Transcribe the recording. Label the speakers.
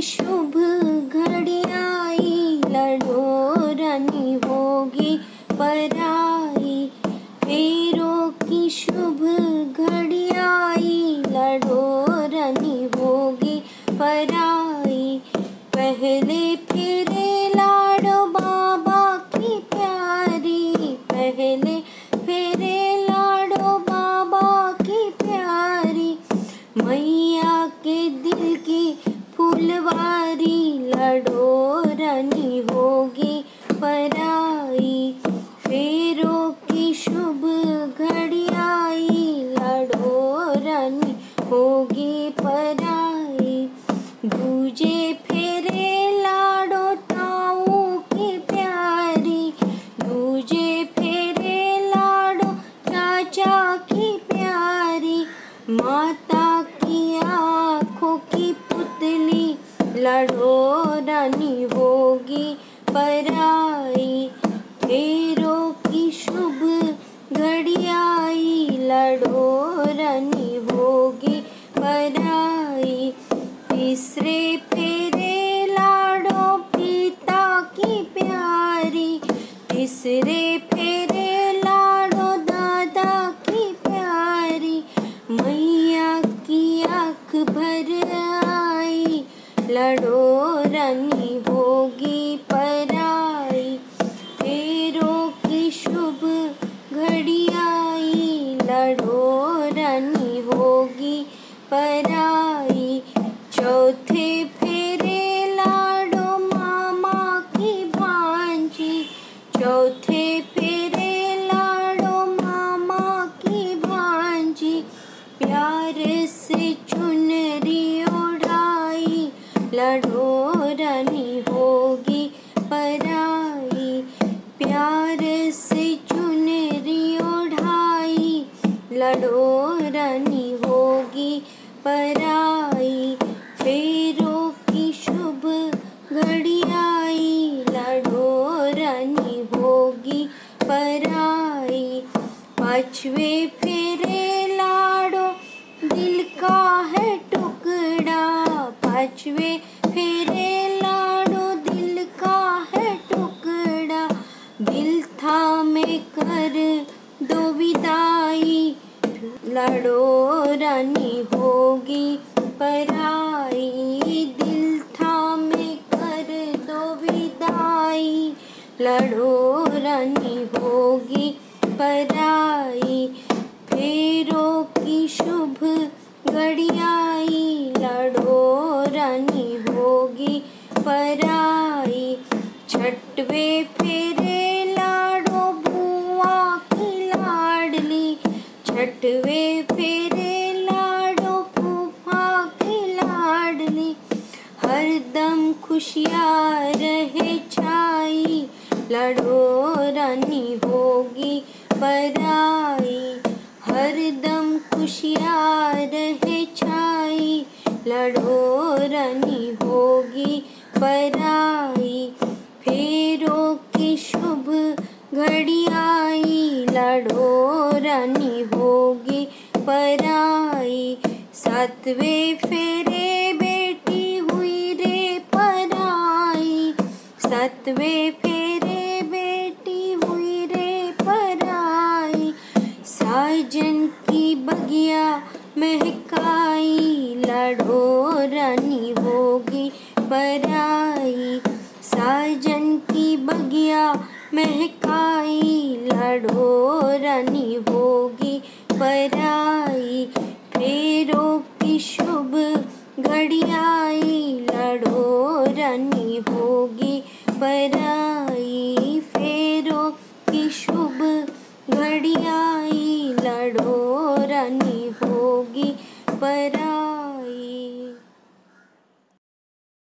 Speaker 1: शुभ घड़ी आई, लड़ो रानी होगी पराई। फेरों की शुभ घड़ी आई, लड़ो रानी होगी पराई। पहले फेरे लाडो बाबा की प्यारी, पहले फेरे लाडो बाबा की प्यारी। मैया के दिल की फुलवारी, लड़ो रानी होगी पराई। फेरों की शुभ घड़ी आई, लड़ो रानी होगी पराई। दूजे फेरे लाडो ताऊ की प्यारी, दूजे फेरे लाडो चाचा की प्यारी। माता की आँखों की पुतली, लड़ो रानी होगी पराई। फेरों की शुभ घड़ी आई, लड़ो रानी होगी पराई। तीसरे फेरे लाडो पिता की प्यारी, तीसरे फेरे लाडो दादा की प्यारी। मैया की आँख भर आई, लड़ो रानी होगी पराई। फेरों की शुभ घड़ी आई, लड़ो रानी होगी पराई। चौथे फेरे लाडो मामा की भांजी, चौथे फेरे लाडो मामा की भांजी। प्यार से चुनरी ओढ़ाई, लड़ो रानी होगी पराई। प्यार से चुनरी ओढ़ाई, लड़ो रानी होगी पराई। फेरों की शुभ घड़ी आई, लड़ो रानी होगी पराई। पांचवे फेरे लाडो दिल का है टुकड़ा, पांचवे फेरे लाडो दिल का है टुकड़ा। दिल थामे कर दो विदाई, लड़ो रानी होगी पराई। दिल थामे कर दो विदाई, लड़ो रानी होगी पराई। फेरों की शुभ घड़ी आई, लड़ो रानी होगी पराई। छठवे फेरे लाडो बुआ की लाडली, छठवे फेरे लाडो फूफा की लाडली। हरदम खुशियाँ रहे छाई, लड़ो रानी होगी पराई। हरदम खुशियाँ रहे छाई, लड़ो रानी होगी पराई। फेरों की शुभ घड़ी आई, लड़ो रानी होगी पराई। सातवें फेरे बेटी हुई रे पराई, सातवें फेरे बेटी हुई रे पराई। साजन की बगिया महकाई, लड़ो रानी होगी पराई। साजन की बगिया महकाई, लड़ो रानी होगी पराई। फेरों की शुभ घड़ी आई, लड़ो रानी होगी पराई।